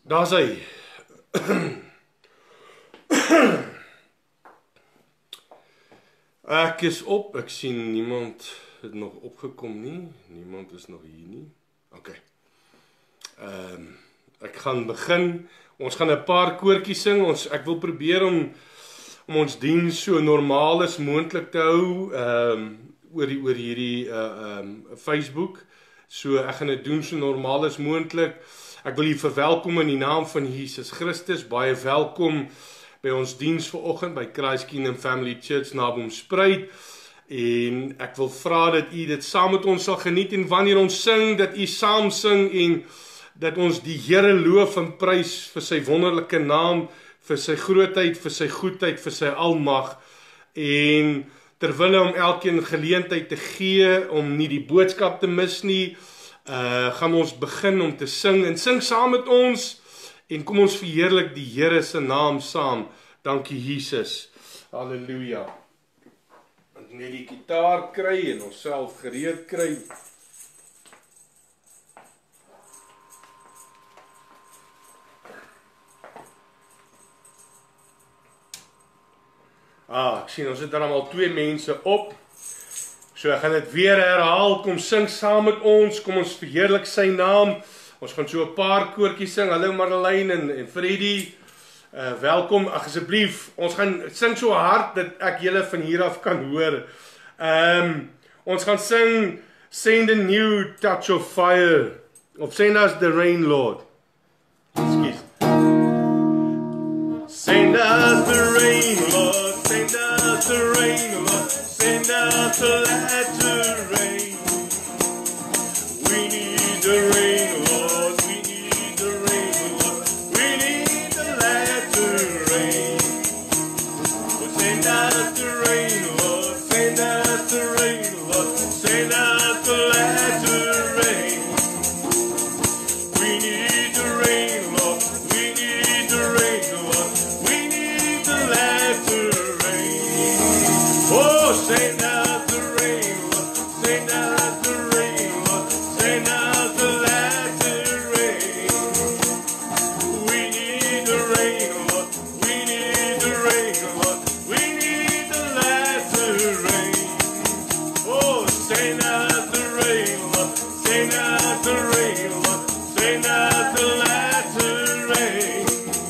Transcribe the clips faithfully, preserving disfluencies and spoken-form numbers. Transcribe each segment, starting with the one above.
Daar's hy. Ek is op, ek sien niemand het nog opgekom nie, niemand is nog hier nie. Ok, um, ek gaan begin, ons gaan 'n paar koortjies sing, ons, ek wil probeer om, om ons diens so normaal as moontlik te hou, um, oor, die, oor hierdie uh, um, Facebook, so ek gaan dit doen so normaal as moontlik. Ek wil u verwelkom in die naam van Jesus Christus, baie welkom by ons diens vanoggend by Christ Kingdom Family Church Naboomspruit, en ek wil vra dat u dit saam met ons sal geniet, en wanneer ons sing, dat u saam sing, en dat ons die Here loof en prys vir sy wonderlike naam, vir sy grootheid, vir sy goedheid, vir sy almag, en terwille om elkeen geleentheid te gee, om nie die boodskap te mis nie, uh, gaan ons begin om te sing, en sing saam met ons, en kom ons verheerlik die Here se naam saam. Dankie Jesus. Halleluja. Ons net die gitaar kry en ons self gereed kry. Ah, ek sien ons het dan al twee mense op. So ek gaan dit weer herhaal. Kom sing saam met ons. Kom ons verheerlik sy naam. Ons gaan so 'n paar koortjies sing. Hallo Marlene en, en Freddie. Uh, welkom, ag asseblief. Ons gaan sing so hard dat ek julle van hier af kan hoor. Um, ons gaan sing Send a New Touch of Fire. Of Send Us the Rain, Lord. Excuse. Send us the rain, Lord. Send us the rain, Lord. Send us the latter rain. We need the rain, Lord. We need the rain, Lord. We need the latter rain. Oh, send us the rain, Lord. Send us the rain, Lord. Send us the latter rain. We need the rain, Lord. We need the rain, Lord. We need the latter rain. Oh, send us the rain, Lord. Send us the rain, Lord. Send us the latter rain. We need the rain, Lord. We need the rain, Lord. We need the latter rain. Oh, send us the rain, Lord. Send us the rain, Lord. Send us the latter rain.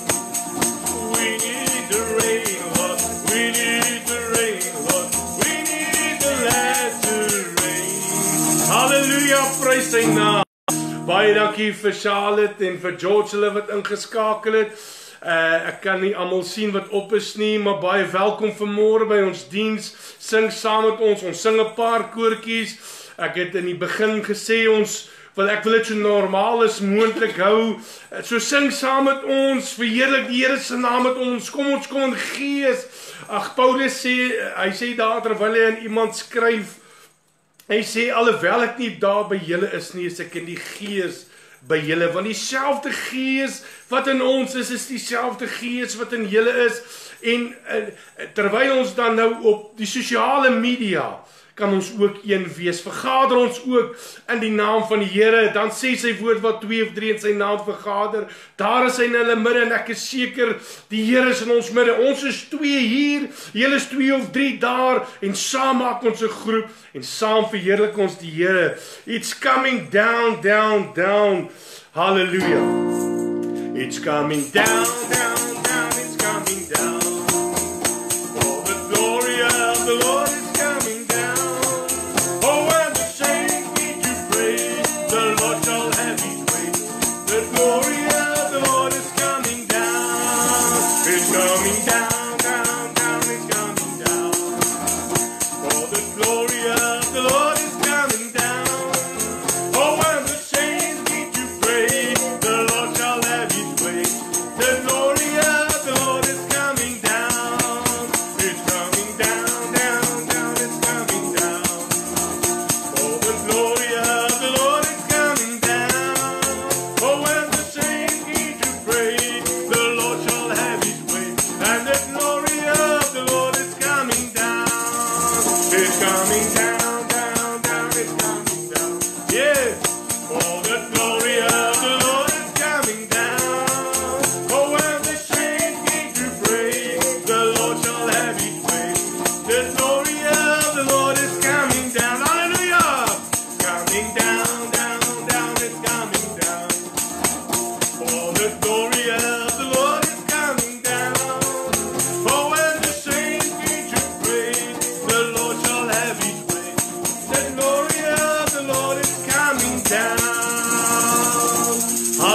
We need the rain, Lord. We need the rain, Lord. We need the latter rain. Hallelujah, prys sy naam. Baie dankie vir Charlotte en vir George hulle wat ingeskakel het. Uh, ek kan nie almal sien wat op is nie, maar baie welkom vanmôre by ons diens. Sing saam met ons. Ons sing 'n paar koortjies. Ek het in die begin gesê ons wil ek wil dit so normaal as moontlik hou. So sing saam met ons. Verheerlik die Here se naam met ons. Kom ons kom in gees. Ag Paulus sê hy sê daar terwyl hy aan iemand skryf. Hy sê alhoewel ek nie daar by julle is nie, is ek in die gees by julle, want dieselfde gees wat in ons is, is dieselfde gees wat in julle is. En uh, terwyl ons dan nou op die sosiale media kan ons ook een wees. Vergader ons ook in die naam van die Here. Dan sê sy woord wat twee of drie in sy naam vergader. Daar is hy in hulle midde en ek is seker die Here is in ons midde. Ons is twee hier, julle is twee of drie daar en saam maak ons 'n groep en saam verheerlik ons die Here. It's coming down, down, down. Hallelujah. It's coming down, down, down. It's coming down. For the glory of the Lord is coming down. Oh, when the saints need to pray, the Lord shall have his way. The glory of the Lord is coming down. It's coming down, down, down. It's coming down. For the glory of the Lord is coming down. Oh, when the saints need to pray, the Lord shall have his way. The glory of the Lord is coming down.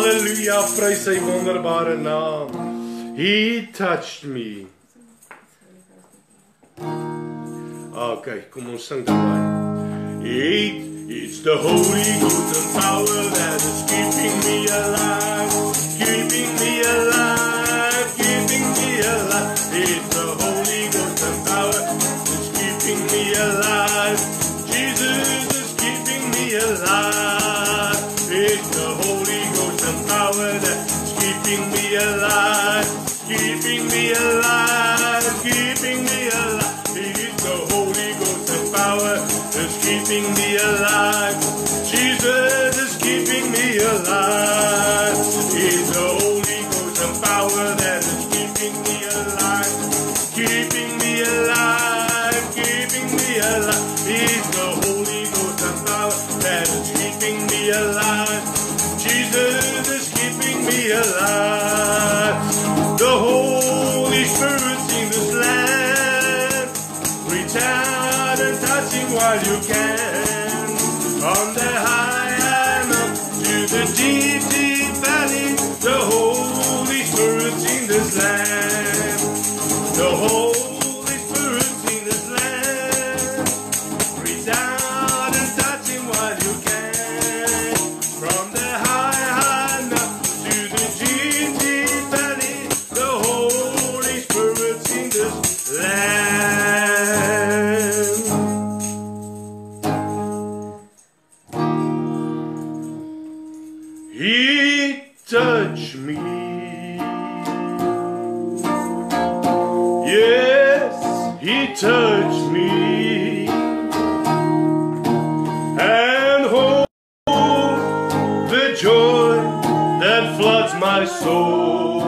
Halleluja, prys sy wonderbare naam. He touched me. Okay, kom ons sing daarbij. It, it's the Holy Ghost and power that is keeping me alive, keeping me alive, keeping me alive. It's the Holy Ghost and power that's keeping me alive. Jesus is keeping me alive. It's the Holy Ghost and power that's keeping me alive, keeping me alive, keeping me alive. It's the Holy Ghost and power that's keeping me alive. Jesus is keeping me alive. It's the Holy Ghost and power that is keeping me alive, keeping me alive, keeping me alive. It's the Holy Ghost and power that is keeping me alive. Jesus is keeping me alive. The Holy Spirit's in this land. Reach out and touch Him while you can. From the high and up to the deep, deep valley, the Holy Spirit's in this land. The Holy Spirit's in this land. Reach out and touch Him while you can. From the high and up to the deep, deep valley, the Holy Spirit's in this land. He touched me. Yes, He touched me. And oh, the joy that floods my soul.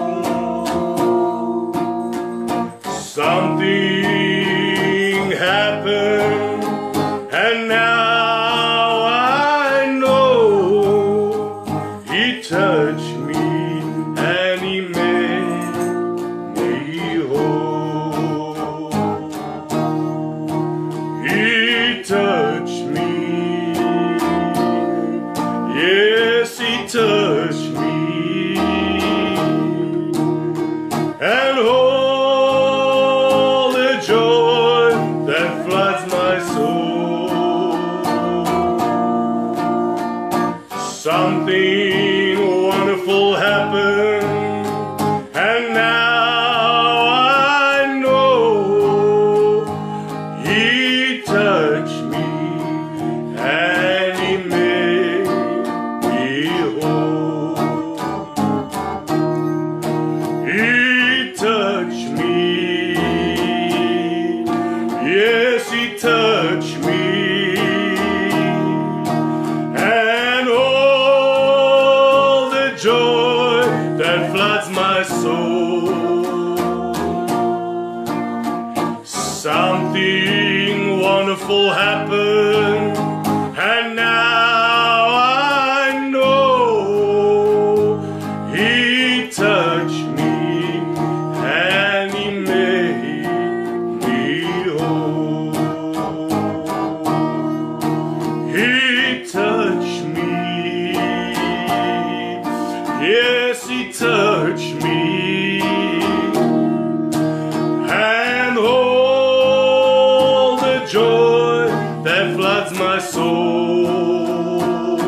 Something happened, and now I know He touched me and He made me whole. He touched me. Yes, He touched me. And all the joy that floods my soul. Something wonderful happened, and now I know He touched me and He made me whole. He touched me. Yes, He touched me. And all the joy that floods my soul. Something wonderful happened, and now I know He touched me and He made me whole. He touched me. Yes, He touched me. And all the joy that floods my soul.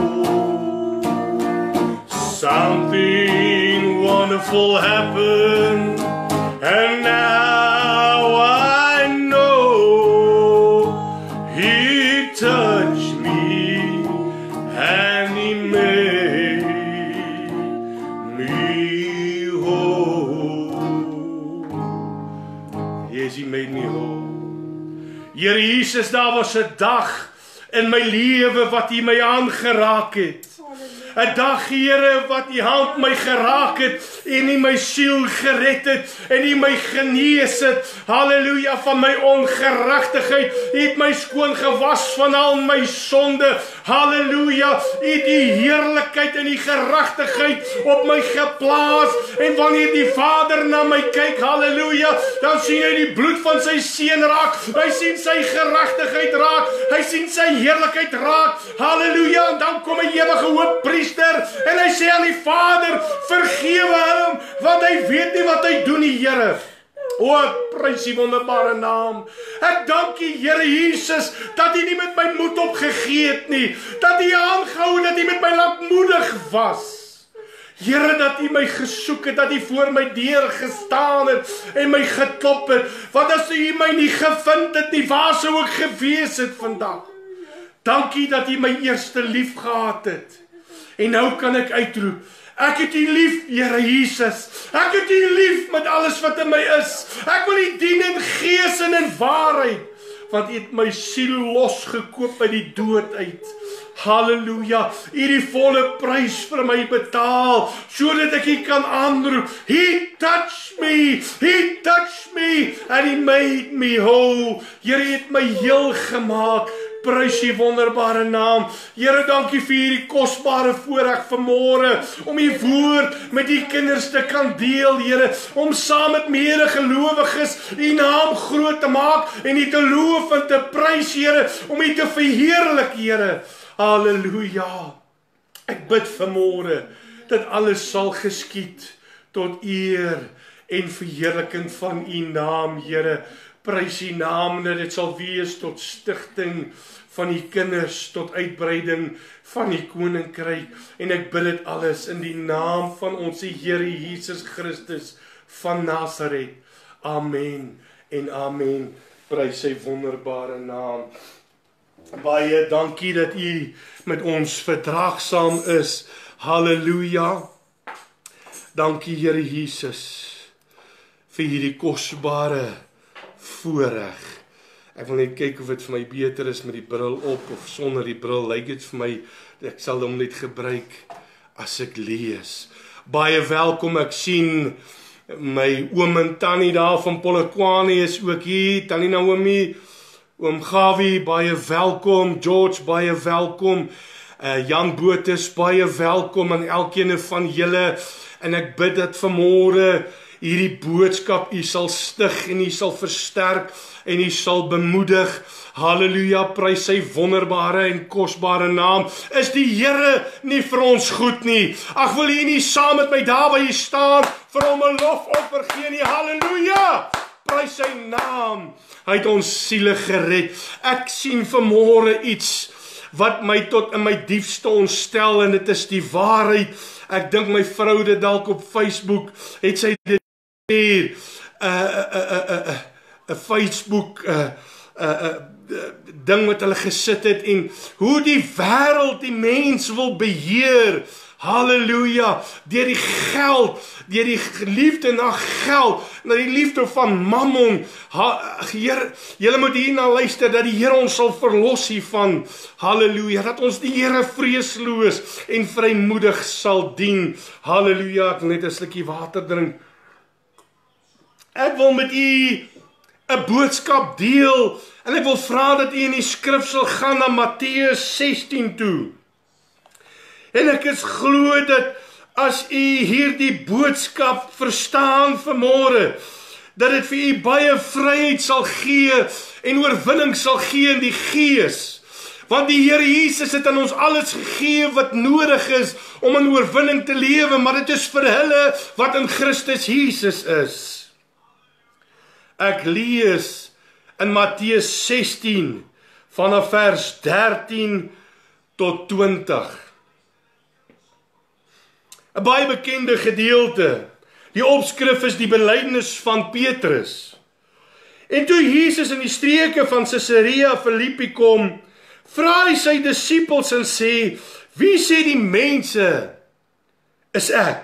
Something wonderful happened, and now I know He touched me and He made me whole. Yes, He made me whole. Here Jesus, daar was 'n dag in my lewe wat U my aangeraak het. 'n dag, Here, wat U hand my geraak het en U my siel gered het en U my genees het. Halleluja, van my ongeregtigheid. U het my skoon gewas van al my sonde. Halleluja, U het die heerlikheid en die geregtigheid op my geplaas. En wanneer die Vader na my kyk, halleluja, dan sien hy die bloed van sy seun raak. Hy sien sy geregtigheid raak. Hy sien sy heerlikheid raak. Halleluja, en dan kom 'n ewige hoëpriester hoofpriester en hy sê aan die Vader, vergewe hom, want hy weet nie wat hy doen nie, Here. O, ek prys die wonderbare naam. Ek dank U, Here Jesus, dat U nie met my moed opgegee het nie, dat U aangehou, dat U met my lankmoedig was. Here, dat U my gesoek het, dat U voor my deur gestaan het en my geklop het, want as U my nie gevind het nie, waar sou ek gewees het vandag? Dankie dat U my eerste lief gehad het. En nou kan ek uitroep, ek het U lief, Here Jesus. Ek het U lief met alles wat in my is. Ek wil U dien in gees en in waarheid, want U het my siel losgekoop uit die dood uit. Halleluja, U het die volle prys vir my betaal, sodat ek U kan aanroep. He touched me, He touched me, and He made me whole. Here, U het my heel gemaak. Prys die wonderbare naam. Here, dankie vir hierdie kosbare voorreg vanmôre, om U woord met die kinders te kan deel, Here, om saam met medegelowiges U naam groot te maak, en U te loof en te prys, Here, om U te verheerlik, Here. Halleluja. Ek bid vanmôre, dat alles sal geskied, tot eer en verheerliking van U naam, Here. Prys U naam, dat dit sal wees tot stigting van die kinders, tot uitbreiding van die koninkryk. En ek bid dit alles in die naam van ons Here Jesus Christus van Nasaret. Amen en amen. Prys sy wonderbare naam. Baie dankie dat U met ons verdraagsaam is. Halleluja. Dankie Here Jesus vir hierdie kosbare voorreg. Ek wil net kyk of dit vir my beter is met die bril op of sonder die bril. Lyk dit vir my, ek sal hom net gebruik as ek lees. Baie welkom, ek sien my oom en tannie daar van Polokwane is ook hier. Tannie Naomi, oom Gawie, baie welkom. George, baie welkom. Uh, Jan Botes, baie welkom aan elkeen van julle. En ek bid dat vanmôre hierdie boodskap U sal stig en U sal versterk en U sal bemoedig. Halleluja, prys sy wonderbare en kosbare naam. Is die Here nie vir ons goed nie? Ag, wil U nie saam met my daar waar jy staan vir hom 'n lofoffer gee nie? Halleluja! Prys sy naam. Hy het ons siele gered. Ek sien vanmôre iets wat my tot in my diepste ontstel, en dit is die waarheid. Ek dink my vrou dit dalk op Facebook het sy dit hier 'n 'n 'n 'n Facebook 'n uh, 'n uh, uh, ding wat hulle gesit het, en hoe die wêreld die mens wil beheer. Halleluja, deur die geld, deur die liefde na geld, na die liefde van mammon. Heer, julle moet hierna luister, dat die Here ons sal verlos hiervan. Halleluja, dat ons die Here vreesloos en vrymoedig sal dien. Halleluja, ek wil net 'n slukkie water drink. Ek wil met u 'n boodskap deel, en ek wil vra dat u in die skrif sal gaan na Matteus sestien toe. En ek is glo dat as u hierdie boodskap verstaan vanmôre, dat dit vir u baie vryheid sal gee en oorwinning sal gee in die gees. Want die Here Jesus het aan ons alles gegee wat nodig is om in oorwinning te lewe, maar dit is vir hulle wat in Christus Jesus is. Ek lees in Matteus sestien vanaf vers dertien tot twintig. 'n Baie bekende gedeelte. Die opskrif is die belydenis van Petrus. En toe Jesus in die streke van Caesarea Philippi kom, vra hy sy disippels en sê, wie sê die mense is ek?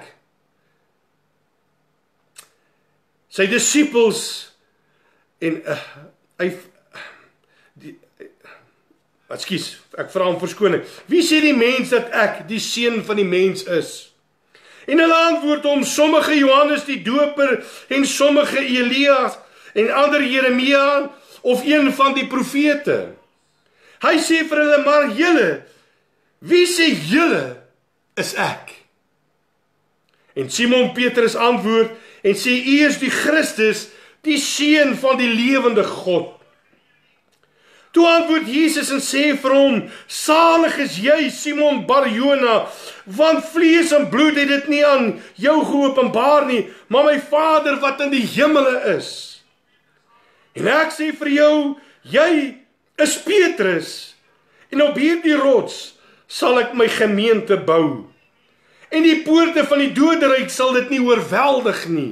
Sy disippels en uh, hy die, ekskuus, ek vra om verskoning. Wie sê die mens dat ek die seun van die mens is? En hulle antwoord hom, sommige Johannes die Doper en sommige Elias en ander Jeremia of een van die profete. Hy sê vir hulle, maar julle, wie sê julle is ek? En Simon Petrus antwoord en sê, u is die Christus, die seun van die lewende God. Toe antwoord Jesus en sê vir hom, salig is jy, Simon Bar-Jona, want vlees en bloed het dit nie aan jou geopenbaar nie, maar my Vader wat in die hemele is. En ek sê vir jou, jy is Petrus, en op hierdie rots sal ek my gemeente bou. En die poorte van die doderyk sal dit nie oorweldig nie.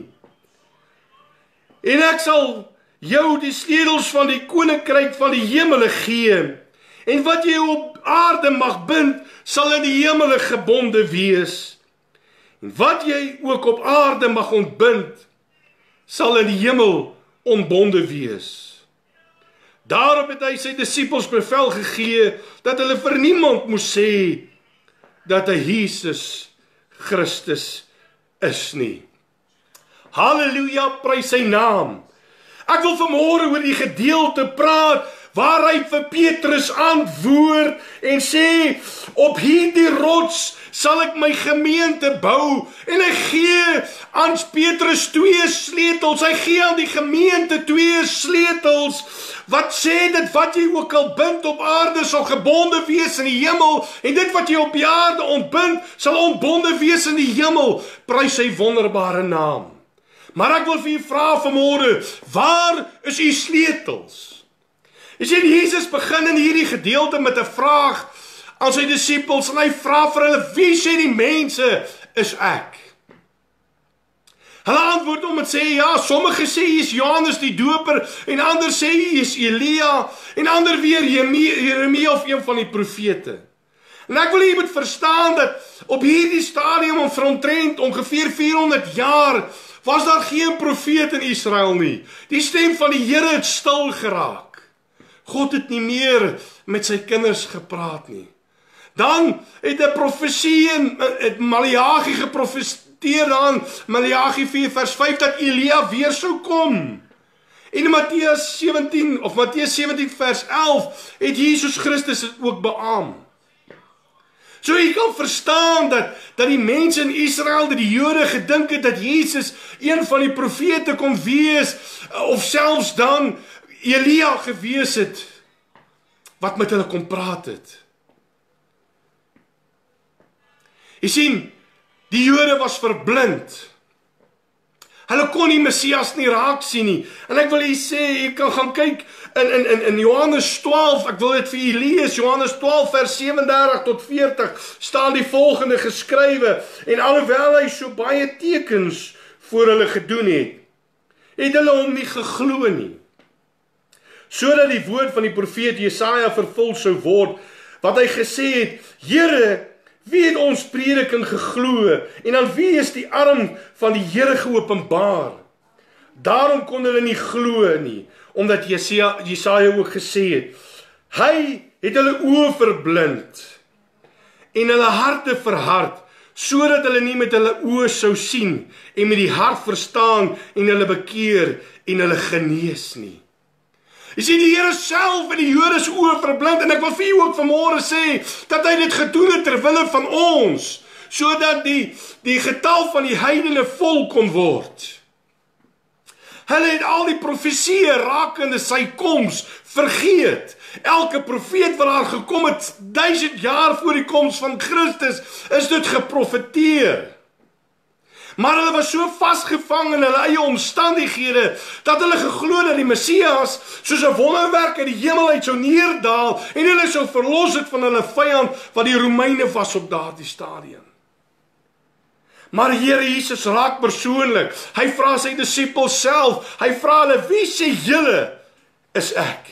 En ek sal jou die sleutels van die koninkryk van die hemele gee. En wat jy op aarde mag bind, sal in die hemele gebonde wees. En wat jy ook op aarde mag ontbind, sal in die hemel ontbonde wees. Daarop het hy sy disippels bevel gegee, dat hulle vir niemand moes sê, dat hy Jesus Christus is nie. Halleluja, prys sy naam. Ek wil vanmôre oor die gedeelte praat, waar hy vir Petrus antwoord en sê, op hierdie rots sal ek my gemeente bou, en hy gee aan Petrus twee sleutels, hy gee aan die gemeente twee sleutels, wat sê dit, wat jy ook al bind op aarde, sal gebonde wees in die hemel, en dit wat jy op die aarde ontbind, sal ontbonde wees in die hemel, prys sy wonderbare naam. Maar ek wil vir u vra vanmôre, waar is u sleutels? Jy sien, Jesus begin in hierdie gedeelte met 'n vraag aan sy disippels, en hy vra vir hulle, wie sê die mense is ek? Hulle antwoord hom en sê, ja, sommige sê hy is Johannes die Doper, en ander sê hy is Elia, en ander weer Jeremia of een van die profete. En ek wil jy moet verstaan dat op hierdie stadium om omtrent ongeveer vierhonderd jaar was daar geen profeet in Israel nie. Die stem van die Here het stil geraak. God het nie meer met sy kinders gepraat nie. Dan het 'n profesie in het Maleagi geprofeteer aan Maleagi vier vers vyf dat Elia weer sou kom. En in Matteus sewentien of Matteus sewentien vers elf het Jesus Christus dit ook beamoen. So jy kan verstaan dat, dat die mense in Israel, dat die Jode gedink het dat Jesus een van die profete kon wees, of selfs dan Elia gewees het, wat met hulle kon praat het. Jy sien, die Jode was verblind. Hulle kon die Messias nie raak sien nie. En ek wil jy sê, jy kan gaan kyk in, in, in, in Johannes twaalf, ek wil dit vir jy lees, Johannes twaalf vers sewendertig tot veertig, staan die volgende geskrywe, en alhoewel hy so baie tekens voor hulle gedoen het, het hulle hom nie geglo nie. Sodat die woord van die profeet Jesaja vervul sou word, wat hy gesê het, Here, wie het ons prediking geglo, en aan wie is die arm van die Here geopenbaar? Daarom kon hulle nie glo nie, omdat Jesaja, Jesaja ook gesê het, hy het hulle oë verblind, en hulle harte verhard, sodat hulle nie met hulle oë sou sien, en met die hart verstaan, en hulle bekeer, en hulle genees nie. Jy sien, die Here self en die Jode se oë verblind, en ek wil vir jou ook vanmôre sê, dat hy dit gedoen het terwille van ons, sodat die, die getal van die heidene vol kon word. Hulle het al die profesieë rakende sy koms vergeet. Elke profeet wat daar gekom het, duisend jaar voor die koms van Christus, is dit geprofeteer. Maar hulle was so vasgevang in hulle eie omstandighede, dat hulle geglo dat die Messias, soos 'n wonderwerk uit die hemel uit sou neerdaal, en hulle sou verlos het van hulle vyand, wat die Romeine was op daardie stadium. Maar Here Jesus raak persoonlik, hy vra sy disippels self, hy vra hulle, wie sê julle is ek?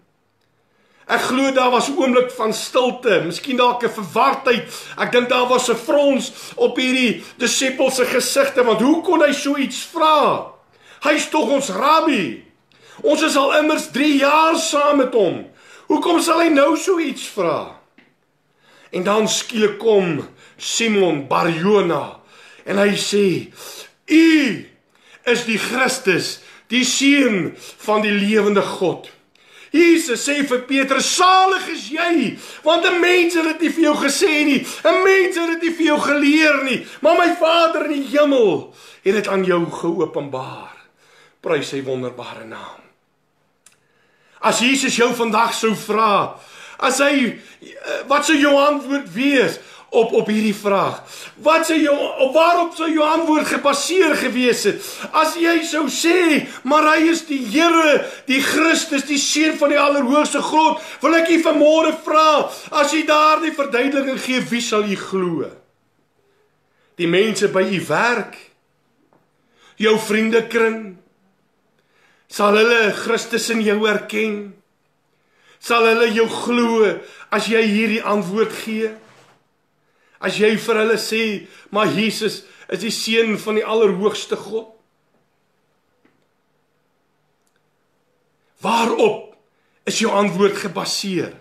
Ek glo daar was 'n oomblik van stilte, miskien dalk 'n verwardheid. Ek dink daar was 'n frons op hierdie disippels se gesigte, want hoe kon hy so iets vra? Hy's tog ons rabbi. Ons is al immers drie jaar saam met hom. Hoekom sal hy nou so iets vra? En dan skielik kom Simon Bar-Jona en hy sê, U is die Christus, die seun van die lewende God. Jesus sê vir Petrus, salig is jy, want 'n mens het dit nie vir jou gesê nie, 'n mens het dit nie vir jou geleer nie, maar my Vader in die hemel het dit aan jou geopenbaar. Prys sy wonderbare naam. As Jesus jou vandag sou vra, as hy, wat sou jou antwoord wees op, op hierdie vraag? Wat sou jou, op waarop sou jou antwoord gebaseer gewees het? As jy sou sê, maar hy is die Here, die Christus, die Seun van die Allerhoogste God, wil ek jy vanmôre vra, as jy daardie verduideliking gee, wie sal jy glo? Die mense by u werk, jou vriendekring, sal hulle Christus in jou erken? Sal hulle jou glo as jy hierdie antwoord gee? As jy vir hulle sê, maar Jesus is die Seun van die Allerhoogste God? Waarop is jou antwoord gebaseer?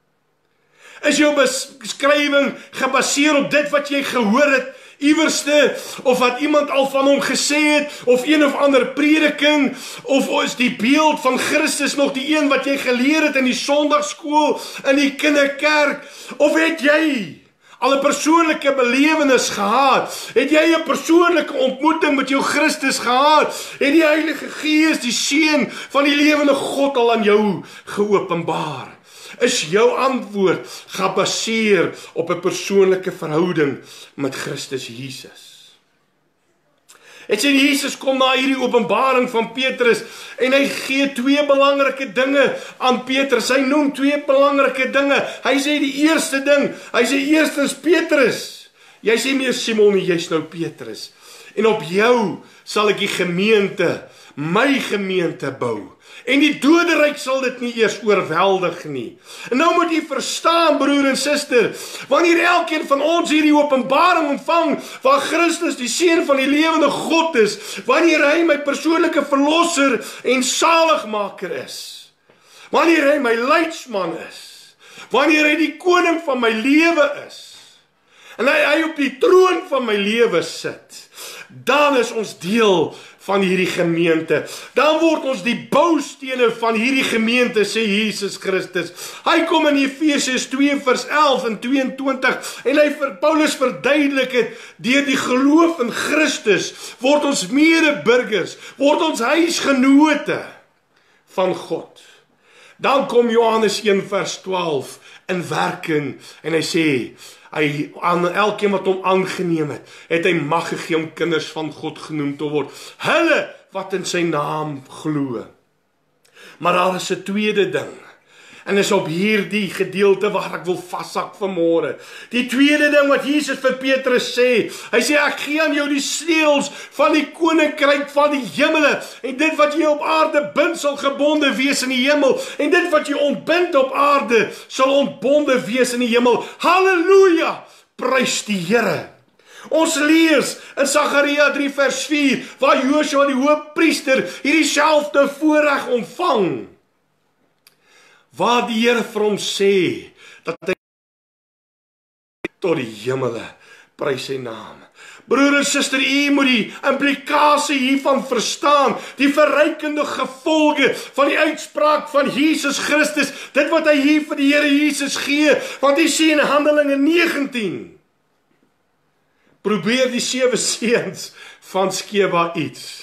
Is jou beskrywing gebaseer op dit wat jy gehoor het, iewerste, of wat iemand al van hom gesê het, of een of ander prediking, of is die beeld van Christus nog die een wat jy geleer het in die Sondagskool, in die kinderkerk, of het jy al 'n persoonlike belewenis gehad? Het jy 'n persoonlike ontmoeting met jou Christus gehad? Het die Heilige Gees, die Seun van die lewende God, al aan jou geopenbaar? Is jou antwoord gebaseer op 'n persoonlike verhouding met Christus Jesus? Het sien, Jesus kom na hierdie openbaring van Petrus en hy gee twee belangrike dinge aan Petrus. Hy noem twee belangrike dinge. Hy sê die eerste ding, hy sê eerstens Petrus, jy sê meer Simon, jy's nou Petrus. En op jou sal ek die gemeente, my gemeente bou. En die doderyk sal dit nie eers oorweldig nie. En nou moet jy verstaan, broer en suster, wanneer elkeen van ons hierdie openbaring ontvang, van Christus, die Seun van die lewende God is, wanneer hy my persoonlike verlosser en saligmaker is, wanneer hy my leidsman is, wanneer hy die koning van my lewe is, en hy, hy op die troon van my lewe sit, dan is ons deel van hierdie gemeente. Dan word ons die boustene van hierdie gemeente, sê Jesus Christus. Hy kom in Efesiërs twee vers elf en tweeëntwintig en hy vir Paulus verduidelik het, deur die geloof in Christus word ons medeburgers, word ons huisgenote van God. Dan kom Johannes een vers twaalf in werking en hy sê, hy aan elkeen wat hom aangeneem het, het hy mag gegee om kinders van God genoem te word. Hulle wat in sy naam glo. Maar daar is 'n tweede ding. En is op hierdie gedeelte waar ek wil vashak vanmôre. Die tweede ding wat Jesus vir Petrus sê, hy sê ek gee aan jou die sleutels van die koninkryk van die hemele, en dit wat jy op aarde bind sal gebonde wees in die hemel, en dit wat jy ontbind op aarde sal ontbonde wees in die hemel. Halleluja! Prys die Here. Ons lees in Sagaria drie vers vier, waar Joshua die hoofpriester hierdie selfde voorreg ontvang, waar die Here vir hom sê, dat hy tot die hemele, prys sy naam. Broer en suster, u moet die implikasie hiervan verstaan, die verrykende gevolge van die uitspraak van Jesus Christus, dit wat hy hier vir die Here Jesus gee, want hy sê in Handelinge negentien, probeer die sewe seuns van Skeva iets.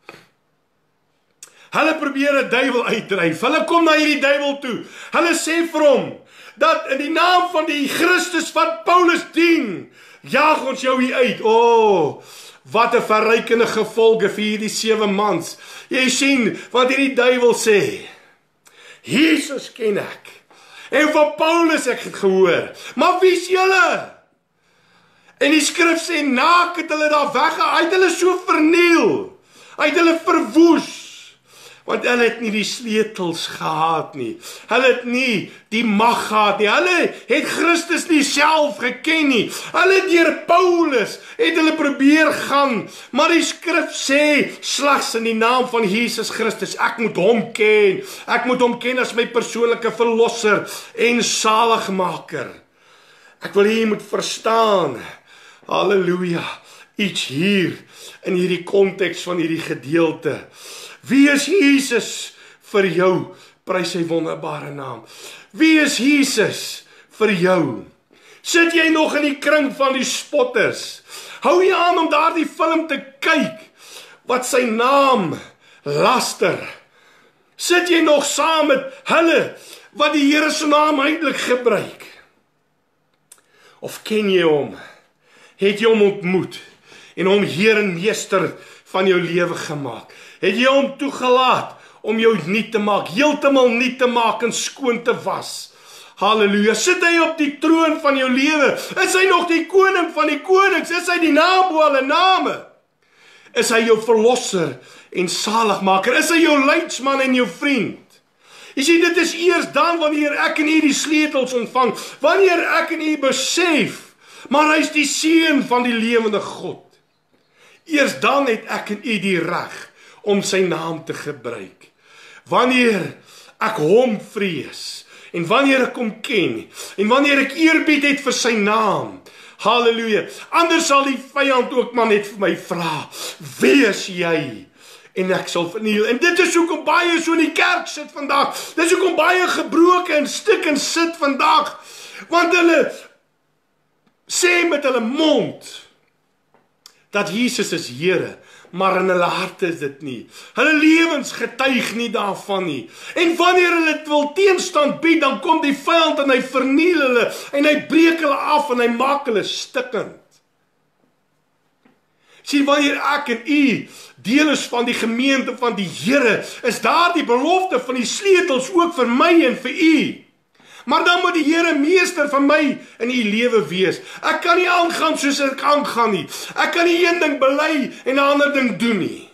Hulle probeer 'n duiwel uitdryf. Hulle kom na hierdie duiwel toe. Hulle sê vir hom, dat in die naam van die Christus wat Paulus dien, jaag ons jou hier uit. O, oh, wat 'n verrykende gevolge vir hierdie sewe mans. Jy sien, wat hierdie duiwel sê, Jesus ken ek, en van Paulus ek het gehoor, maar wie is julle? En die skrif sê, naak het hulle daar weggehaal, hy het hulle so verniel, hy het hulle verwoes, want hulle het nie die sleutels gehad nie, hulle het nie die mag gehad nie, hulle het Christus nie self geken nie, hulle het deur Paulus, het hulle probeer gaan, maar die skrif sê, slegs in die naam van Jesus Christus, ek moet hom ken, ek moet hom ken as my persoonlike verlosser en saligmaker. Ek wil hier moet verstaan, halleluja, iets hier, in hierdie konteks van hierdie gedeelte. Wie is Jesus vir jou? Prys sy wonderbare naam. Wie is Jesus vir jou? Sit jy nog in die kring van die spotters? Hou jy aan om daardie film te kyk, wat sy naam laster? Sit jy nog saam met hulle wat die Here se naam eintlik gebruik? Of ken jy hom? Het jy hom ontmoet en hom Heer en Meester van jou lewe gemaak? Het jy hom toegelaat om jou nuut te maak, heeltemal nuut te maak en skoon te was? Halleluja, sit hy op die troon van jou lewe? Is hy nog die koning van die konings? Is hy die naam bo alle name? Is hy jou verlosser en saligmaker? Is hy jou leidsman en jou vriend? Jy sien, dit is eers dan wanneer ek en u die sleutels ontvang, wanneer ek en u besef, maar hy is die seun van die lewende God. Eers dan het ek en u die reg om sy naam te gebruik. Wanneer ek hom vrees, en wanneer ek hom ken, en wanneer ek eerbied het vir sy naam, halleluja, anders sal die vyand ook maar net vir my vra, wie is jy? En ek sal verniel. En dit is hoekom baie so in die kerk sit vandag, dit is hoekom baie gebroke en stik en sit vandag, want hulle sê met hulle mond, dat Jesus is Here, maar in hulle harte is dit nie. Hulle lewens getuig nie daarvan nie. En wanneer hulle dit wil teenstand bied, dan kom die vyand en hy verniel hulle, en hy breek hulle af, en hy maak hulle stikkend. Sien, wanneer ek en u deel is van die gemeente van die Here, is daar die belofte van die sleutels ook vir my en vir u. Maar dan moet die Here meester van my in u lewe wees. Ek kan nie aangaan soos ek aangaan nie. Ek kan nie een ding bely en 'n ander ding doen nie.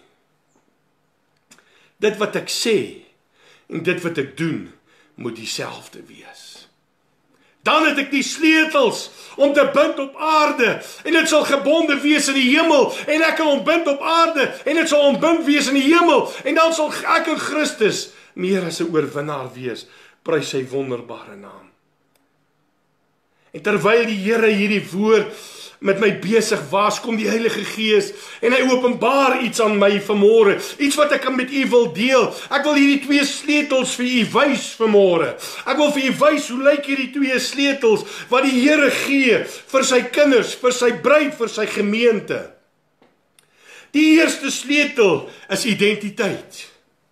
Dit wat ek sê en dit wat ek doen, moet dieselfde wees. Dan het ek die sleutels om te bind op aarde, en dit sal gebonde wees in die hemel, en ek kan ontbind op aarde, en dit sal ontbind wees in die hemel, en dan sal ek in Christus meer as 'n oorwinnaar wees. Prys sy wonderbare naam. En terwyl die Here hierdie woord met my besig was, kom die Heilige Gees en hy openbaar iets aan my vanmôre, iets wat ek met u wil deel. Ek wil hierdie twee sleutels vir u wys vanmôre. Ek wil vir u wys hoe lyk hierdie twee sleutels wat die Here gee vir sy kinders, vir sy bruid, vir sy gemeente. Die eerste sleutel is identiteit.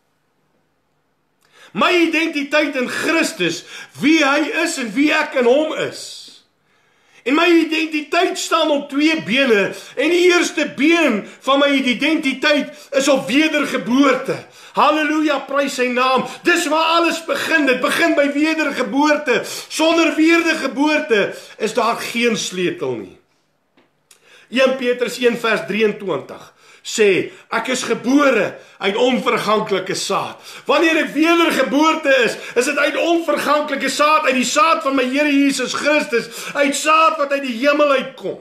My identiteit in Christus, wie hy is en wie ek in hom is. En my identiteit staan op twee bene, en die eerste been van my identiteit is op wedergeboorte. Halleluja, prys sy naam. Dis waar alles begin, dit begin by wedergeboorte. Sonder wedergeboorte is daar geen sleutel nie. Eerste Petrus een vers drieëntwintig sê, ek is gebore uit onverganklike saad. Wanneer ek wedergeboorte is, is dit uit onverganklike saad, uit die saad van my Here Jesus Christus, uit saad wat uit die hemel uitkom.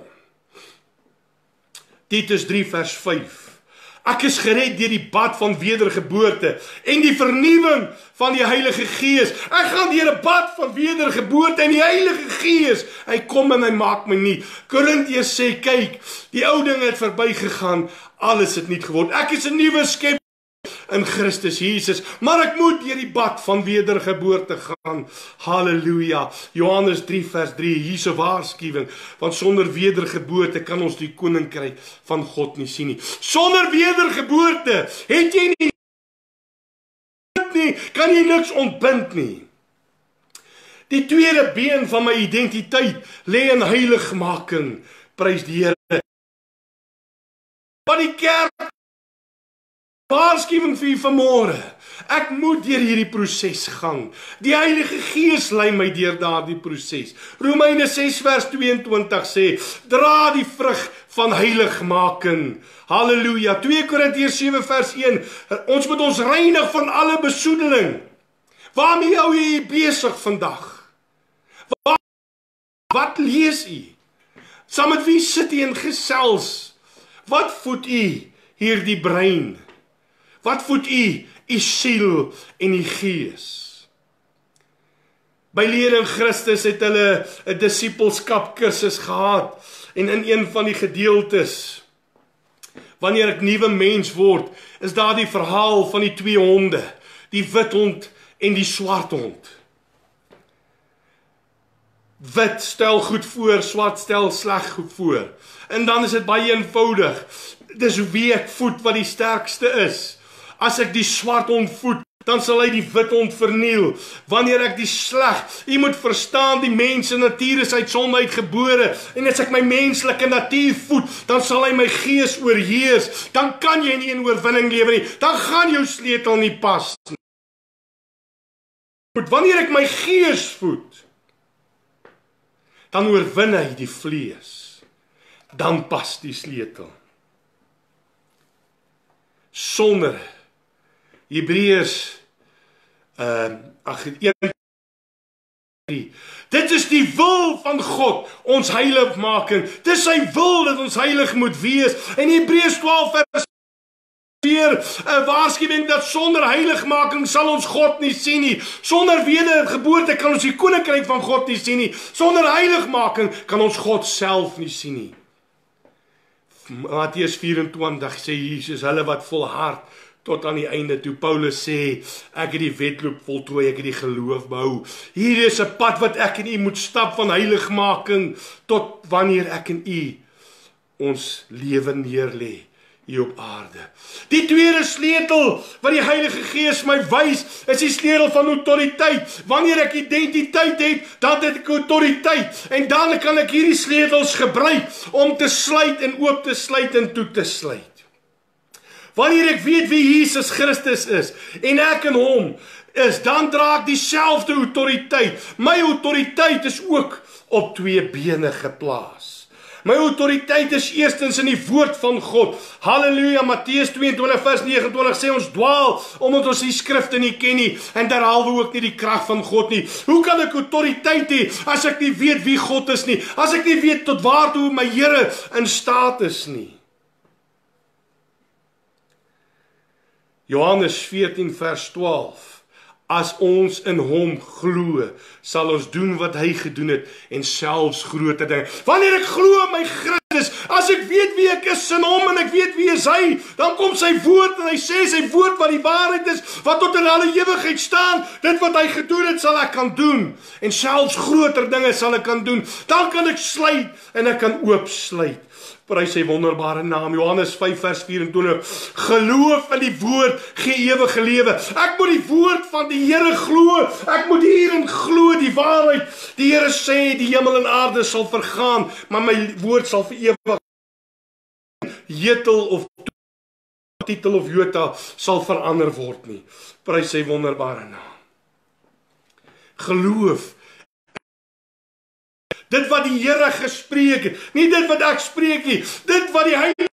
Titus drie vers vyf. Ek is gered deur die bad van wedergeboorte en die vernuwing van die Heilige Gees. Ek gaan deur 'n bad van wedergeboorte en die Heilige Gees, hy kom en hy maak my nuut. Korintiërs sê, kyk, die ou dinge het verbygegaan, alles het nuut geword. Ek is 'n nuwe skep in Christus Jesus, maar ek moet deur die bad van wedergeboorte gaan. Halleluja. Johannes drie vers drie, hier's 'n waarskuwing, want sonder wedergeboorte kan ons die koninkryk van God nie sien nie. Sonder wedergeboorte het jy nie, nie kan jy niks ontbind nie. Die tweede been van my identiteit lê in heiligmaking. Prys die Here. Wat die kerk waarskuwing vir u vanmôre. Ek moet deur hierdie proses gaan. Die Heilige Gees lei my deur daardie proses. Romeine ses vers tweeëntwintig sê, dra die vrug van heiligmaking. Halleluja. tweede Korintiërs sewe vers een, ons moet ons reinig van alle besoedeling. Waarmee hou jy besig vandag? Wat, wat lees u? Saam met wie sit u en gesels? Wat voed u hierdie brein? Wat voed u, u siel en u gees? By Leer in Christus het hulle 'n disippelskap kursus gehad, en in een van die gedeeltes, wanneer ek nuwe mens word, is daar die verhaal van die twee honde, die wit hond en die swart hond. Wit stel goed voor, swart stel sleg goed voor. En dan is dit baie eenvoudig. Dis wie ek voed wat die sterkste is. As ek die swart hond voed, dan sal hy die wit hond verniel. Wanneer ek die sleg, jy moet verstaan, die mens se natuur is uit sonde uitgebore, en as ek my menslike natuur voed, dan sal hy my gees oorheers, dan kan jy nie in oorwinning lewe nie, dan gaan jou sleutel nie pas nie. Wanneer ek my gees voed, dan oorwin hy die vlees, dan pas die sleutel. Sonder Hebreërs uh, een dit is die wil van God, ons heiligmaking. Dit is sy wil dat ons heilig moet wees. En Hebreërs twaalf vers weer 'n waarskuwing dat sonder heiligmaking sal ons God nie sien nie. Sonder wedergeboorte kan ons die koninkryk van God nie sien nie. Sonder heiligmaking kan ons God self nie sien nie. Matteus vyf-en-twintig sê Jesus, hulle wat volhard tot aan die einde, toe Paulus sê, ek het die wedloop voltooi, ek het die geloof behou. Hier is 'n pad wat ek en u moet stap van heiligmaking, tot wanneer ek en u ons lewe neerlê hier op aarde. Die tweede sleutel wat die Heilige Gees my wys, is die sleutel van autoriteit. Wanneer ek identiteit het, dan het ek autoriteit. En dan kan ek hierdie sleutels gebruik om te sluit en oop te sluit en toe te sluit. Wanneer ek weet wie Jesus Christus is, en ek in hom is, dan dra ek dieselfde autoriteit. My autoriteit is ook op twee bene geplaas. My autoriteit is eerstens in die woord van God. Halleluja, Matteus tweeëntwintig vers negenentwintig sê ons dwaal, omdat ons die skrifte nie ken nie, en derhalwe ook nie die krag van God nie. Hoe kan ek autoriteit hê, as ek nie weet wie God is nie, as ek nie weet tot waartoe my Here in staat is nie? Johannes veertien vers twaalf, as ons in hom glo, sal ons doen wat hy gedoen het, en selfs groter dinge. Wanneer ek glo my Christus, as ek weet wie ek is in hom, en ek weet wie is hy, dan kom sy woord, en hy sê sy woord wat die waarheid is, wat tot in alle ewigheid staan, dit wat hy gedoen het, sal ek kan doen, en selfs groter dinge sal ek kan doen. Dan kan ek sluit, en ek kan oopsluit. Prys sy wonderbare naam. Johannes vyf vers vyf-en-twintig, geloof in die woord gee ewige lewe. Ek moet die woord van die Here glo, ek moet hierin glo die waarheid. Die Here sê die hemel en aarde sal vergaan, maar my woord sal vir ewig. Jetel of titel of jota sal verander word nie. Prys sy wonderbare naam. Geloof dit wat die Here gespreek het, nie dit wat ek spreek nie, dit wat die Heilige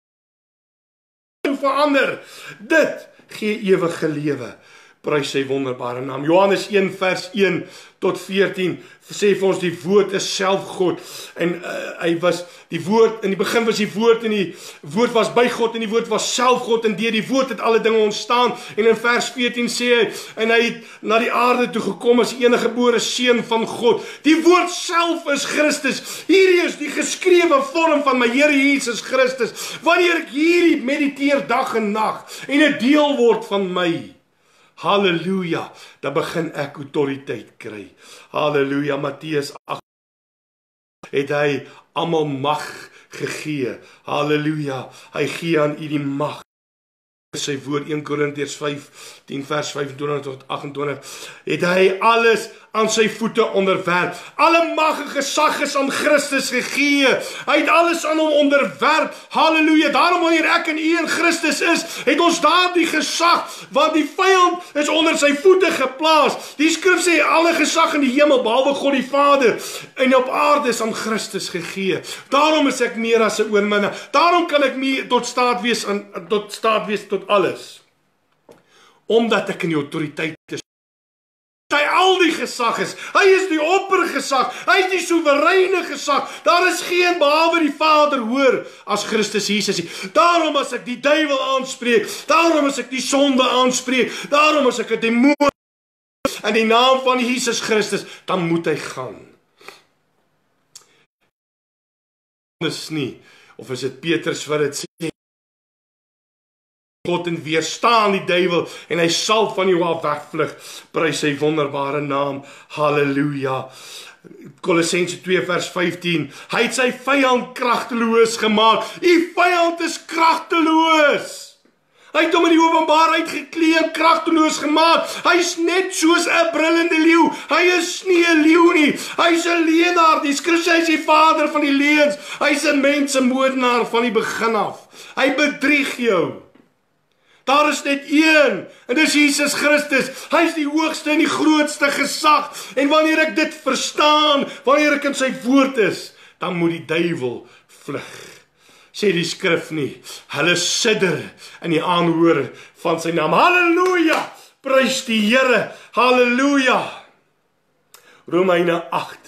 verander, dit gee ewige lewe. Prys sy wonderbare naam. Johannes een vers een tot veertien sê vir ons die woord is self God, en uh, hy was die woord, in die begin was die woord, en die woord was by God, en die woord was self God, en deur die woord het alle dinge ontstaan. En in vers veertien sê hy, en hy het na die aarde toe gekom as enige gebore seun van God. Die woord self is Christus. Hierdie is die geskrewe vorm van my Here Jesus Christus. Wanneer ek hierdie mediteer dag en nag, en 'n deel word van my, halleluja, dan begin ek autoriteit kry. Halleluja, Matteus agt het hy almal mag gegee. Halleluja, hy gee aan u die mag. Sy woord een Korintiërs vyftien vers vyf-en-twintig tot agt-en-twintig, het hy alles aan sy voete onderwerp. Alle mag en gesag is aan Christus gegee. Hy het alles aan hom onderwerp. Halleluja. Daarom wanneer ek en u in Christus is, het ons daardie gesag, want die vyand is onder sy voete geplaas. Die skrif sê alle gesag in die hemel behalwe God die Vader en op aarde is aan Christus gegee. Daarom is ek meer as 'n oorwinnaar. Daarom kan ek meer tot staat wees aan tot staat wees tot alles. Omdat ek in die autoriteit is. Hy al die gesag is. Hy is die oppergesag. Hy is die soewereine gesag. Daar is geen behalwe die Vader hoor as Christus Jesus. Daarom as ek die duiwel aanspreek, daarom as ek die sonde aanspreek, daarom as ek 'n demoon in die naam van Jesus Christus, dan moet hy gaan. Is nie, of is dit Petrus wat dit sê? God en weerstaan die duiwel en hy sal van jou af wegvlug. Prys sy wonderbare naam. Halleluja. Kolossense twee vers vyftien. Hy het sy vyand kragteloos gemaak. U vyand is kragteloos. Hy het hom in die openbaarheid geklee en kragteloos gemaak. Hy is net soos 'n brullende leeu. Hy is nie 'n leeu nie. Hy is 'n leienaar. Die Christus is die vader van die leuns. Hy is 'n mensemoordenaar van die begin af. Hy bedrieg jou. Daar is net een, en dis Jesus Christus. Hy is die hoogste en die grootste gesag. En wanneer ek dit verstaan, wanneer ek in sy woord is, dan moet die duiwel vlug. Sê die skrif nie, hulle sidder in die aanhoor van sy naam. Halleluja, prys die Here, halleluja. Romeine agt,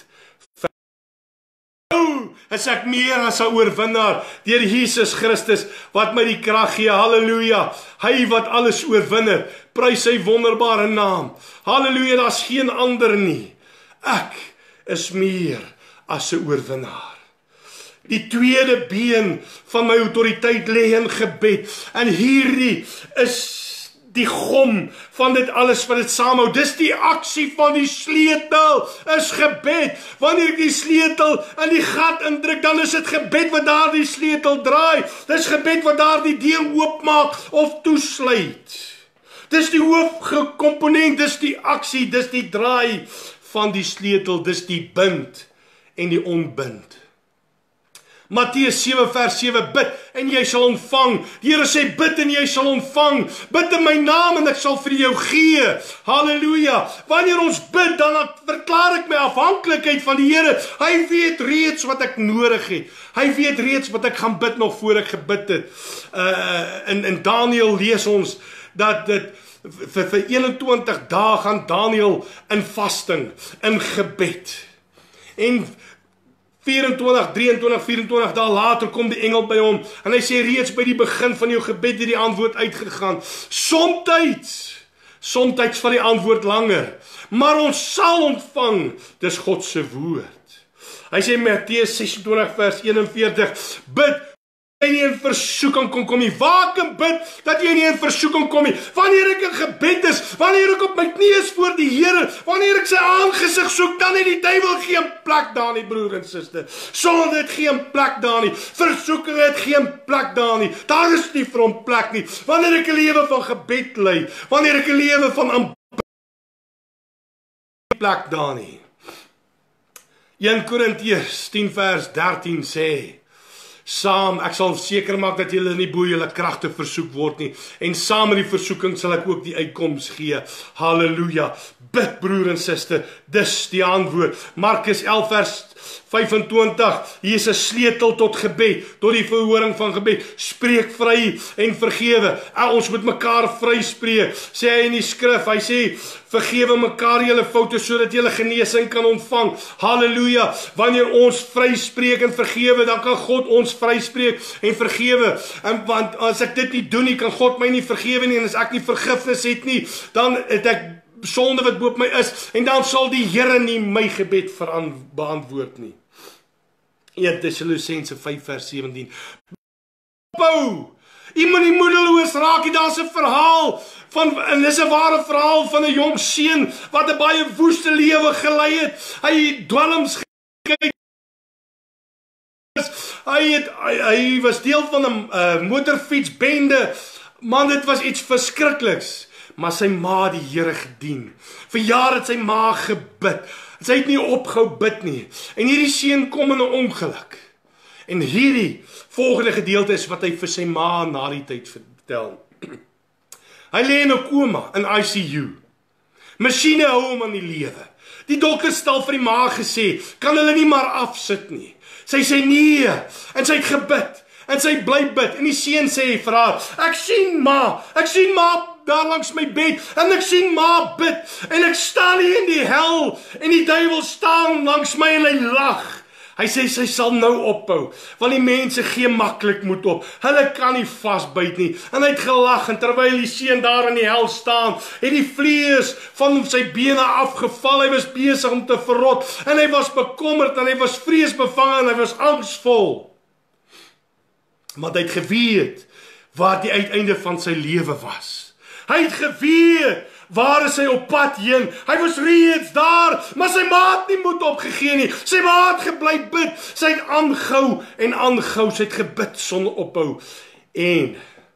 nou is ek meer as 'n oorwinnaar, deur Jesus Christus, wat my die krag gee, halleluja. Hy wat alles oorwin het, prys sy wonderbare naam. Halleluja, daar's geen ander nie. Ek is meer as 'n oorwinnaar. Die tweede been van my autoriteit lê in gebed. En hierdie is die gom van dit alles wat dit saamhou. Dis die aksie van die sleutel, is gebed. Wanneer ek die sleutel in die gat indruk, dan is dit gebed wat daar die sleutel draai. Dis gebed wat daar die deur oopmaak of toesluit. Dis die hoofkomponent, dis die aksie, dis die draai van die sleutel, dis die bind en die ontbind. Matteus sewe vers sewe, bid en jy sal ontvang. Die Here sê, bid en jy sal ontvang. Bid in my naam en ek sal vir jou gee. Halleluja. Wanneer ons bid, dan verklaar ek my afhanklikheid van die Here. Hy weet reeds wat ek nodig het. Hy weet reeds wat ek gaan bid nog voor ek gebid het. Uh, in, in Daniël lees ons dat dit vir, vir eenentwintig dae gaan Daniël in vasting, in gebed. En vyf-en-twintig, drie-en-twintig, vyf-en-twintig dae later kom die engel by hom en hy sê reeds by die begin van jou gebed het die antwoord uitgegaan. Somtyds, somtyds van die antwoord langer, maar ons sal ontvang, dis God se woord. Hy sê Matteus ses-en-twintig vers een-en-veertig, bid jy nie in versoeking kon kom nie. Waak en bid dat jy nie in versoeking kom nie. Wanneer ek in gebed is, wanneer ek op my knie is voor die Here, wanneer ek sy aangesig soek, dan het die duiwel geen plek daar nie, broer en suster. Sonde het geen plek daar nie. Versoeking het geen plek daar nie. Daar is nie vir hom plek nie. Wanneer ek 'n lewe van gebed lei, wanneer ek 'n lewe van aanbidding, plek daar nie. Eerste Korintiërs tien vers dertien sê, saam, ek sal seker maak dat julle nie bo julle kragte versoek word nie, en saam met die versoeking sal ek ook die uitkoms gee. Halleluja. Bid, broer en suster, dis die antwoord. Markus elf vers vyf-en-twintig, hier is 'n sleutel tot gebed, tot die verhoring van gebed. Spreek vry en vergewe. En ons moet mekaar vry spreek, sê hy in die skrif. Hy sê, vergewe mekaar julle foute sodat julle genesing kan ontvang. Halleluja. Wanneer ons vry spreek en vergewe, dan kan God ons vryspreek en vergewe. En want as ek dit nie doen nie, kan God my nie vergewe nie, en as ek nie vergifnis het nie, dan het ek sonde wat bo op my is, en dan sal die Here nie my gebed beantwoord nie. Eerste Tessalonisense vyf vers sewentien. Bou, jy moet nie moedeloos raak nie. Daar's 'n verhaal van, en dis 'n ware verhaal van 'n jong seun wat 'n baie woeste lewe gelei het. Hy het dwelms gekry. Hy het hy, hy was deel van 'n uh, motorfietsbende. Man, dit was iets verskrikliks. Maar sy ma die Here gedien. Vir jare het sy ma gebid. Sy het nie opgehou bid nie. En hierdie seun kom in 'n ongeluk. En hierdie volgende gedeelte is wat hy vir sy ma na die tyd vertel. Hy lê in 'n koma in I C U. Masjiene hou hom aan die lewe. Die dokter stel vir die ma gesê, kan hulle nie maar afsit nie. Sy sê nee, en sy het gebid, en sy bly bid, en die seun sê vir haar, ek sien ma, ek sien ma daar langs my bed, en ek sien ma bid, en ek staan hier in die hel, en die duiwel staan langs my en hy lag. Hy sê, sy sal nou ophou, want die mense gee maklik moed op, hulle kan nie vasbyt nie, en hy het gelag, en terwyl die seun daar in die hel staan, het die vlees van sy bene afgeval, hy was besig om te verrot, en hy was bekommerd, en hy was vreesbevange, en hy was angsvol, want hy het geweet, waar die uiteinde van sy lewe was. Hy het geweet, waar is hy op pad heen? Hy was reeds daar, maar sy ma het nie moed opgegee nie. Sy ma het gebly bid. Sy het aangehou en aangehou. Sy het gebid sonder ophou. En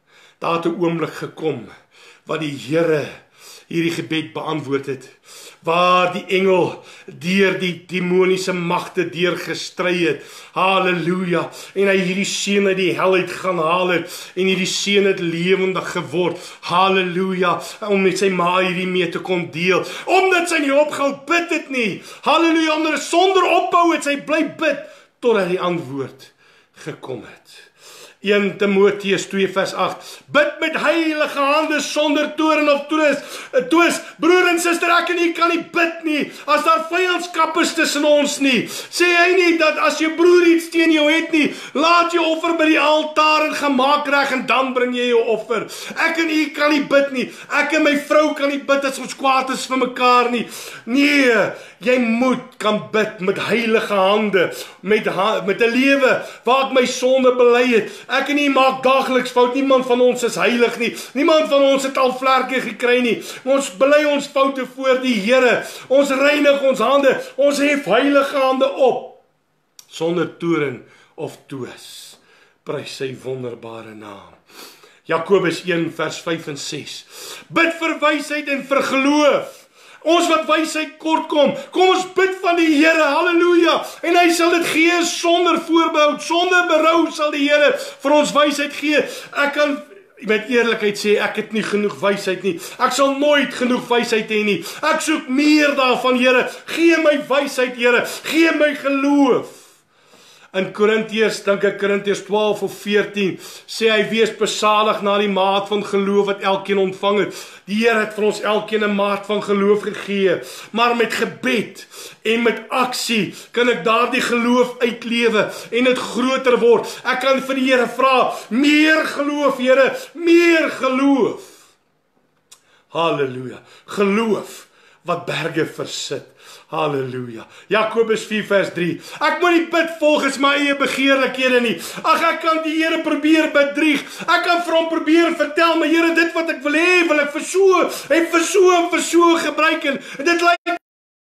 Daar het 'n oomblik gekom wat die Here hierdie gebed beantwoord het, waar die engel deur die demoniese magte deur gestry het. Halleluja. En hy hierdie seun uit die hel uit gaan haal het, en hierdie seun het lewendig geword. Halleluja. Om met sy ma hierdie mee te kon deel. Omdat sy nie opgehou bid het nie. Halleluja. Omdat sonder ophou het sy bly bid totdat die antwoord gekom het. Eerste Timoteus twee vers agt. Bid met heilige hande sonder toorn of twis. Twis, broer en suster, ek en u kan nie bid nie as daar vyandskap is tussen ons nie. Sê hy nie dat as jou broer iets teen jou het nie, laat jou offer by die altaar en gemaak reg en dan bring jy jou offer. Ek en u kan nie bid nie. Ek en my vrou kan nie bid as ons kwaad is vir mekaar nie. Nee, jy moet kan bid met heilige hande, met ha met 'n lewe waar ek my sonde bely het. Ek en nie maak daagliks fout, niemand van ons is heilig nie, niemand van ons het al vlerke gekry nie, ons bely ons foute voor die Here, ons reinig ons hande, ons hef heilige hande op, sonder toorn of twis, prys sy wonderbare naam. Jakobus een vers vyf en ses, bid vir wysheid en vir geloof. Ons wat wysheid kort kom, kom ons bid van die Here, halleluja, en hy sal dit gee sonder voorbehou, sonder berou sal die Here vir ons wysheid gee. Ek kan met eerlikheid sê, ek het nie genoeg wysheid nie, ek sal nooit genoeg wysheid hê nie, ek soek meer daarvan, Here, gee my wysheid, Here, gee my geloof. In Korintiërs, dink ek Korintiërs twaalf of veertien, sê hy, wees besadig na die maat van geloof wat elkeen ontvang het. Die Here het vir ons elkeen 'n maat van geloof gegee, maar met gebed en met aksie kan ek daardie geloof uitlewe en dit groter word. Ek kan vir die Here vra, meer geloof, Here, meer geloof. Halleluja, geloof wat berge versit. Halleluja. Jakobus vier vers drie. Ek moet nie bid volgens my eie begeerlikhede nie. Ag, ek kan die Here probeer bedrieg. Ek kan vir hom probeer vertel, maar Here, dit wat ek wil hê, wil ek vir so en vir so en vir so gebruik en dit lyk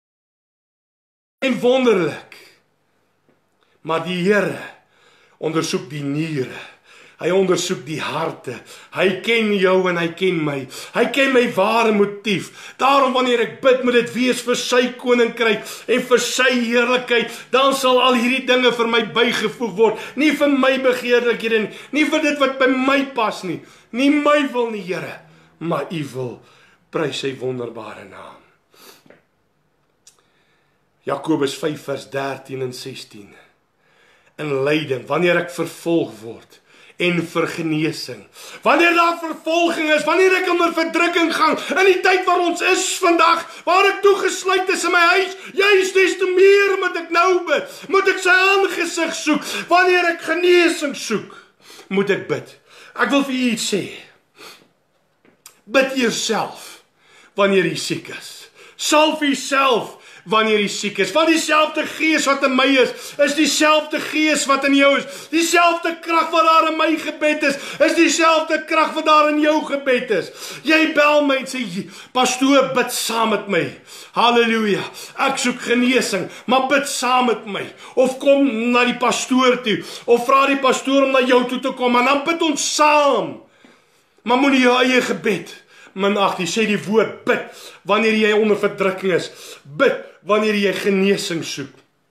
en wonderlik. Maar die Here ondersoek die niere. Hy ondersoek die harte. Hy ken jou en hy ken my. Hy ken my ware motief. Daarom wanneer ek bid, moet dit wees vir sy koninkryk en vir sy heerlikheid. Dan sal al hierdie dinge vir my bygevoeg word. Nie vir my begeerlikhede nie, nie vir dit wat by my pas nie. Nie my wil nie, Here, maar u wil. Prys sy wonderbare naam. Jakobus vyf vers dertien en sestien. In lyding, wanneer ek vervolg word, en vir genesing. Wanneer daar vervolging is, wanneer ek onder verdrukking gaan, in die tyd waar ons is vandag, waar ek toegesluit is in my huis, juist des te meer moet ek nou bid, moet ek sy aangesig soek, wanneer ek genesing soek, moet ek bid. Ek wil vir u iets sê, bid eerself, wanneer u siek is, salf u self, wanneer jy siek is, want dieselfde gees wat in my is, is dieselfde gees wat in jou is, dieselfde krag wat daar in my gebed is, is dieselfde krag wat daar in jou gebed is. Jy bel my en sê, pastoor, bid saam met my, halleluja, ek soek genesing, maar bid saam met my, of kom na die pastoor toe, of vra die pastoor om na jou toe te kom, en dan bid ons saam, maar moet nie jou eie gebed minag nie, sê die woord, bid, wanneer jy onder verdrukking is, bid, wanneer jy genesing soek.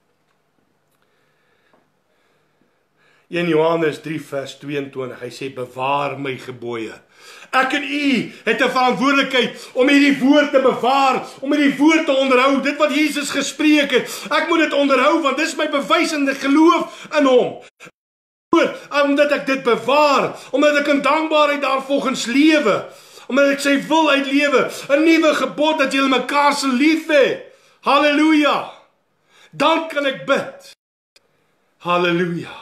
In Johannes drie vers tweeëntwintig, hy sê, bewaar my gebooie. Ek en u het 'n verantwoordelikheid om hierdie woord te bewaar, om hierdie woord te onderhou, dit wat Jesus gespreek het, ek moet dit onderhou, want dis my bewys en geloof in hom. Omdat ek dit bewaar, omdat ek in dankbaarheid daarvolgens lewe, omdat ek sy wil uitlewe, 'n nuwe gebod dat julle mekaar se lief hê. Halleluja. Dan kan ek bid. Halleluja.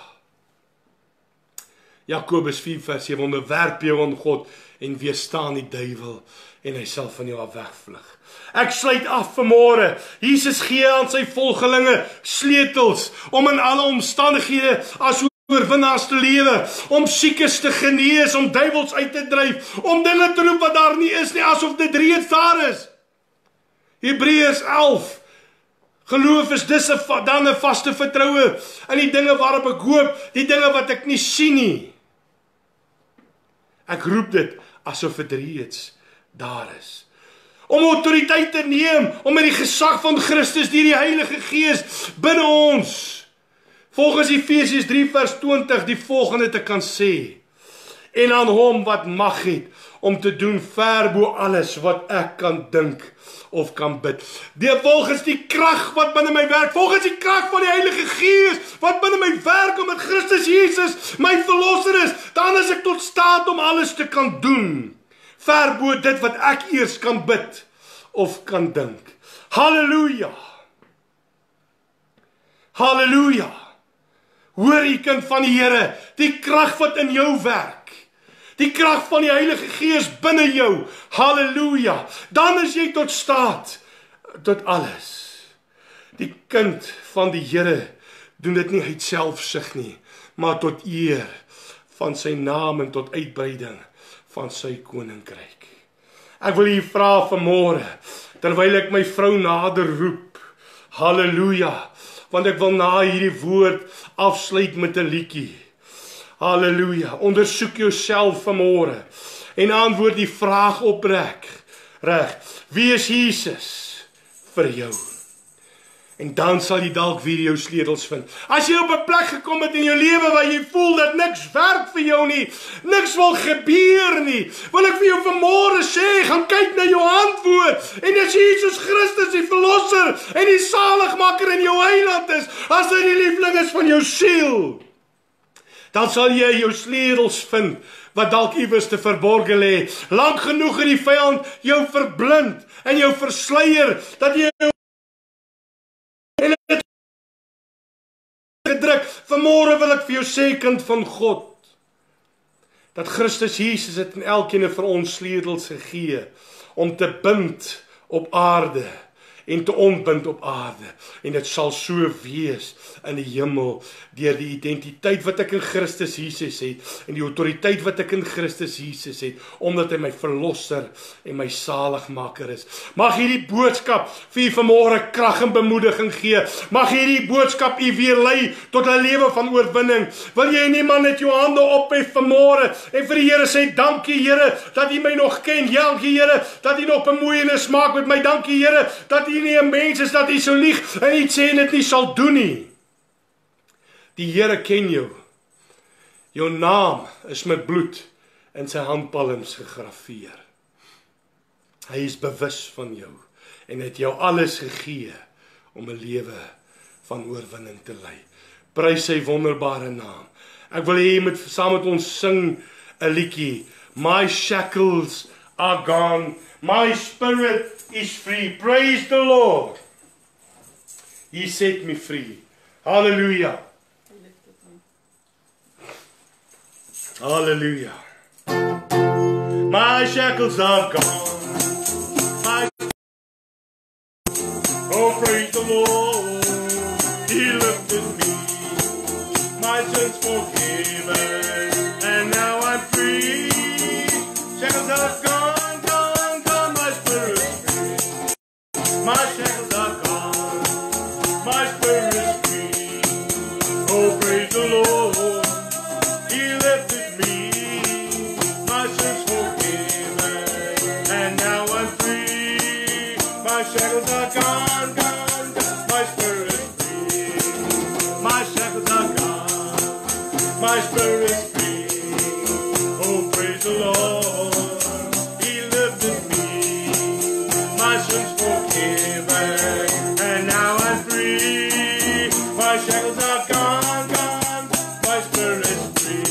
Jakobus vier vers sewe, onderwerp jou aan God en weerstaan die duiwel en hy sal van jou af wegvlug. Ek sluit af vanmôre. Jesus gee aan sy volgelinge sleutels om in alle omstandighede as oorwinnaars te lewe, om siekes te genees, om duiwels uit te dryf, om dinge te roep wat daar nie is nie, asof dit reeds daar is. Hebreërs elf, geloof is dis 'n dan 'n vaste vertroue in die dinge waarop ek hoop, die dinge wat ek nie sien nie. Ek roep dit asof dit reeds daar is. Om autoriteit te neem, om met die gesag van Christus deur die Heilige Gees binne ons, volgens Efesiërs drie vers twintig, die volgende te kan sê: en aan hom wat mag het, om te doen ver bo alles wat ek kan dink of kan bid. Die volgens die krag wat binne my werk, volgens die krag van die Heilige Gees wat binne my werk, omdat Christus Jesus my verlosser is, dan is ek tot staat om alles te kan doen, ver bo dit wat ek eers kan bid of kan dink. Halleluja! Halleluja! Hoor jy, kind van die Here, die krag wat in jou werk, die krag van die Heilige Gees binne jou, halleluja, dan is jy tot staat tot alles. Die kind van die Here doen dit nie uit selfsug nie, maar tot eer van sy naam en tot uitbreiding van sy koninkryk. Ek wil hier vra vanmôre, terwyl ek my vrou nader roep, halleluja, want ek wil na hierdie woord afsluit met 'n liedjie. Halleluja, ondersoek jouself vanmôre en antwoord die vraag opreg. Reg, wie is Jesus vir jou? En dan sal jy dalk weer jou sleutels vind. As jy op 'n plek gekom het in jou lewe waar jy voel dat niks werk vir jou nie, niks wil gebeur nie, wil ek vir jou vanmôre sê, gaan kyk na jou antwoord. En as Jesus Christus die verlosser en die saligmaker in jou heiland is, as hy die liefling is van jou siel, dan sal jy jou sleutels vind wat dalk iewers te verborge lê. Lank genoeg het die vyand jou verblind en jou versleier dat jy gedruk. Vanmôre wil ek vir jou sê, kind van God, dat Christus Jesus het in elkeen vir ons sleutels gegee om te bind op aarde en te ontbind op aarde. En dit sal so wees in die hemel, deur die identiteit wat ek in Christus Jesus het, en die autoriteit wat ek in Christus Jesus het, omdat hy my verlosser en my saligmaker is. Mag hierdie boodskap vir u vanmôre krag en bemoediging gee. Mag hierdie boodskap u weer lei tot 'n lewe van oorwinning. Wil jy nie maar net jou hande ophef vanmôre en vir die Here sê, dankie Here, dat u my nog ken. Dankie Here, dat u nog bemoeienis maak met my. Dankie Here, dat u nie 'n mens is dat u so lieg en iets sê en dit nie sal doen nie. Die Here ken jou. Jou naam is met bloed in sy handpalms gegraveer. Hy is bewus van jou en het jou alles gegee om 'n lewe van oorwinning te lei. Prys sy wonderbare naam. Ek wil hê jy moet saam met ons sing 'n liedjie. My shackles are gone, my spirit is free. Praise the Lord. He set me free. Hallelujah. Hallelujah. My shackles are gone. My oh, praise the Lord. He lifted me. My sins forgiven, and now I'm free. Shackles are gone, gone, gone. My spirit's free. My shackles are gone. My spirit is free. Oh, praise the Lord. He lifted me. My sins forgiven, and now I'm free. My shackles are gone, gone, gone. My spirit is free. My shackles are gone. My spirit is free. Oh, praise the Lord. He lifted me. My sins forgiven, and now I'm free. My shackles are gone, gone. My spirit is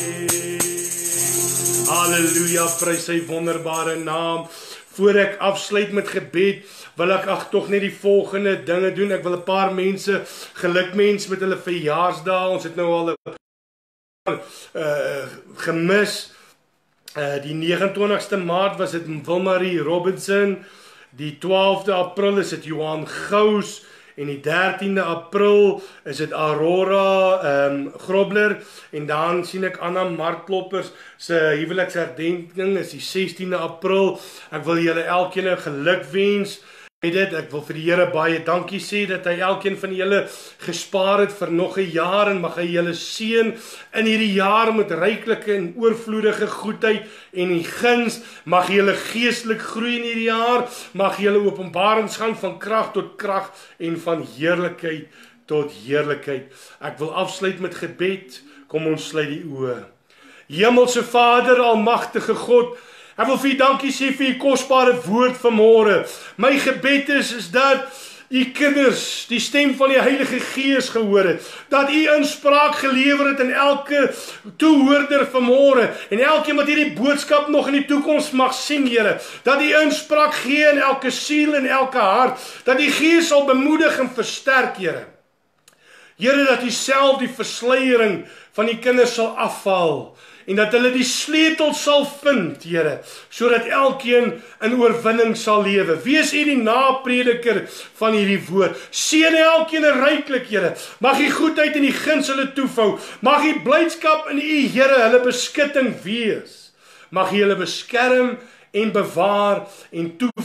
free. Halleluja, prys sy wonderbare naam. Voor ek afsluit met gebed, wil ek ag tog net die volgende dinge doen. Ek wil 'n paar mense gelukmens met hulle verjaarsdae. Ons het nou al 'n uh, gemis. Uh, die negenentwintigste Maart was dit Wilmarie Robinson. Die twaalfde April is dit Johan Gous. En die dertiende April is dit Aurora um, Grobler. En dan sien ek Anna Markloppers se huweliksherdenking is die sestiende April. Ek wil julle elkeen 'n geluk wens. Dit, ek wil vir die Here baie dankie sê dat hy elkeen van julle gespaar het vir nog 'n jaar en mag hy julle seën in hierdie jaar met ryklike en oorvloedige goedheid en die guns. Mag julle geestelik groei in hierdie jaar, mag julle openbarings gaan van krag tot krag en van heerlikheid tot heerlikheid. Ek wil afsluit met gebed. Kom ons sluit die oë. Hemelse Vader, almagtige God, ek wil vir u dankie sê vir u kosbare woord vanmôre. My gebed is, is dat u kinders die stem van die Heilige Gees gehoor het, dat u inspraak gelewer het in elke toehoorder vanmôre, en elkeen wat hierdie boodskap nog in die toekoms mag sien, Here, dat u inspraak gee in elke siel en elke hart, dat die Gees sal bemoedig en versterk, Here. Here, dat u self die versleiering van die kinders sal afval, en dat hulle die sleutel sal vind, Here, sodat elkeen in oorwinning sal lewe. Wees u die naprediker van hierdie woord. Seën elkeen ryklik, Here. Mag u goedheid en die guns hulle toevou. Mag u blydskap in u, Here, hulle beskutting wees. Mag u hulle beskerm en bewaar en toevou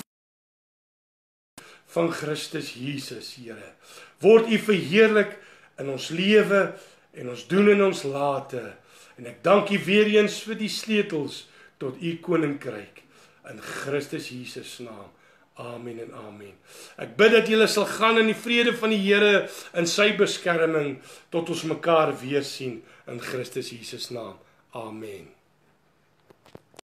van Christus Jesus, Here. Word u verheerlik in ons lewe en ons doen en ons late. En ek dank u weer eens vir die sleutels tot u koninkryk in Christus Jesus naam. Amen en amen. Ek bid dat julle sal gaan in die vrede van die Here in sy beskerming tot ons mekaar weer sien in Christus Jesus naam. Amen.